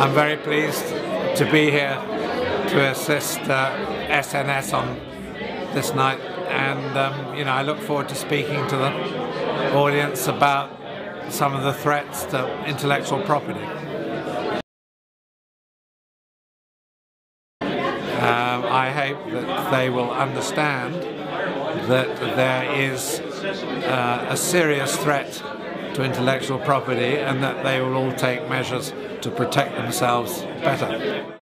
I'm very pleased to be here to assist SNS on this night, and I look forward to speaking to the audience about some of the threats to intellectual property. I hope that they will understand that there is a serious threat to intellectual property, and that they will all take measures to protect themselves better.